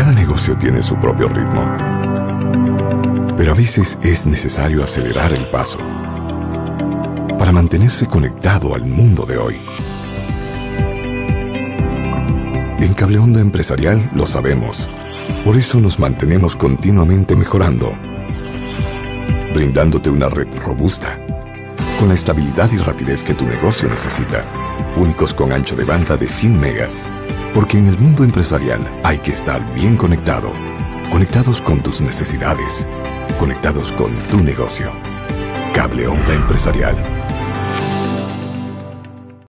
Cada negocio tiene su propio ritmo, pero a veces es necesario acelerar el paso para mantenerse conectado al mundo de hoy. En Cable Onda Empresarial lo sabemos, por eso nos mantenemos continuamente mejorando, brindándote una red robusta, con la estabilidad y rapidez que tu negocio necesita, únicos con ancho de banda de 100 megas, porque en el mundo empresarial hay que estar bien conectado, conectados con tus necesidades, conectados con tu negocio. Cable Onda Empresarial,